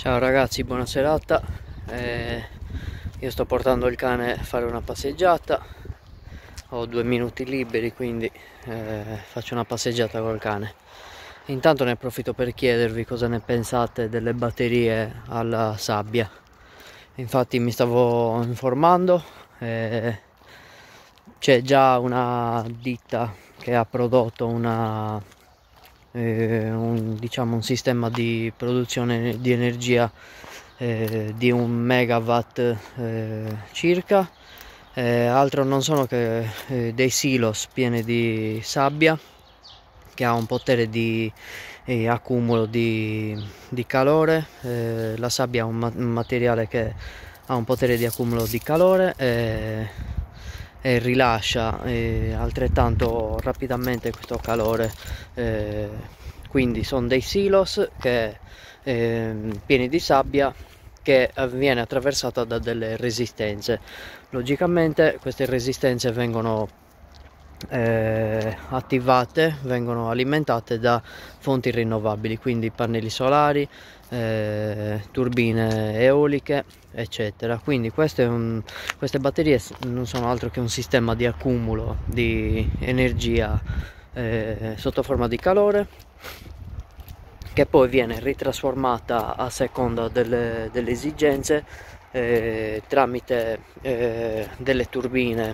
Ciao ragazzi, buona serata. Io sto portando il cane a fare una passeggiata. Ho 2 minuti liberi, quindi faccio una passeggiata col cane. Intanto ne approfitto per chiedervi cosa ne pensate delle batterie alla sabbia. Infatti mi stavo informando, c'è già una ditta che ha prodotto diciamo un sistema di produzione di energia di 1 megawatt circa. Altro non sono che dei silos pieni di sabbia che ha un potere di accumulo di calore. La sabbia è un materiale che ha un potere di accumulo di calore e rilascia altrettanto rapidamente questo calore. Quindi sono dei silos che, pieni di sabbia, che viene attraversata da delle resistenze. Logicamente queste resistenze vengono attivate, vengono alimentate da fonti rinnovabili, quindi pannelli solari, turbine eoliche, eccetera. Quindi queste batterie non sono altro che un sistema di accumulo di energia sotto forma di calore, che poi viene ritrasformata a seconda delle esigenze tramite delle turbine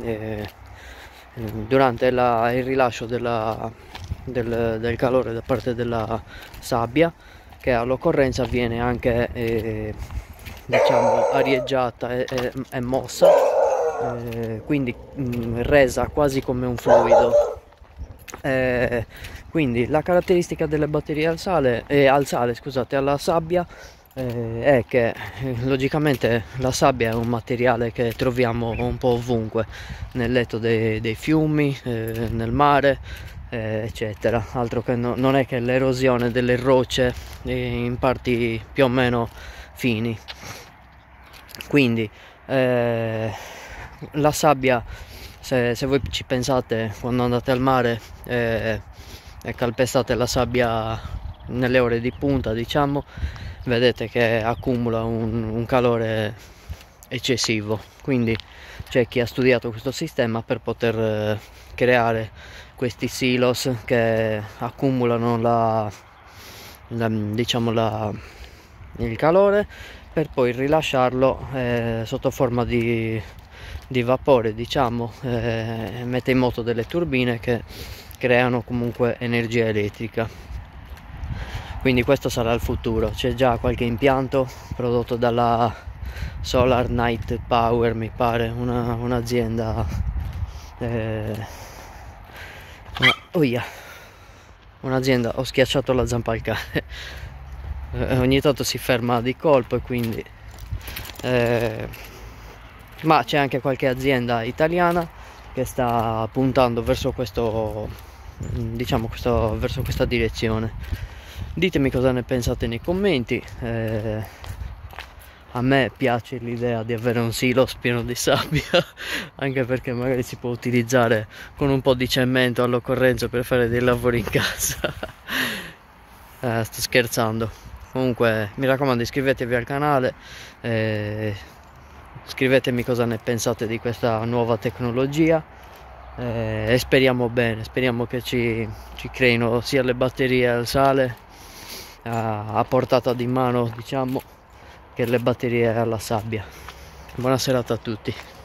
durante il rilascio del calore da parte della sabbia, che all'occorrenza viene anche diciamo arieggiata e mossa, quindi resa quasi come un fluido. Quindi la caratteristica delle batterie al sale, scusate, alla sabbia, è che logicamente la sabbia è un materiale che troviamo un po' ovunque, nel letto dei fiumi, nel mare, eccetera. Altro che non è che l'erosione delle rocce in parti più o meno fini. Quindi la sabbia, se voi ci pensate, quando andate al mare e calpestate la sabbia nelle ore di punta, diciamo, vedete che accumula un calore eccessivo. Quindi c'è chi ha studiato questo sistema per poter creare questi silos che accumulano il calore, per poi rilasciarlo sotto forma di vapore, diciamo, mette in moto delle turbine che creano comunque energia elettrica. Quindi questo sarà il futuro. C'è già qualche impianto prodotto dalla Solar Night Power, mi pare, un'azienda un'azienda, ho schiacciato la zampa al cane. Ogni tanto si ferma di colpo, e quindi ma c'è anche qualche azienda italiana che sta puntando verso questo, diciamo, verso questa direzione. Ditemi cosa ne pensate nei commenti. A me piace l'idea di avere un silos pieno di sabbia, anche perché magari si può utilizzare con un po' di cemento all'occorrenza per fare dei lavori in casa. Sto scherzando. Comunque mi raccomando, iscrivetevi al canale, scrivetemi cosa ne pensate di questa nuova tecnologia, e speriamo bene, speriamo che ci creino sia le batterie al sale a portata di mano, diciamo, che le batterie alla sabbia. Buona serata a tutti.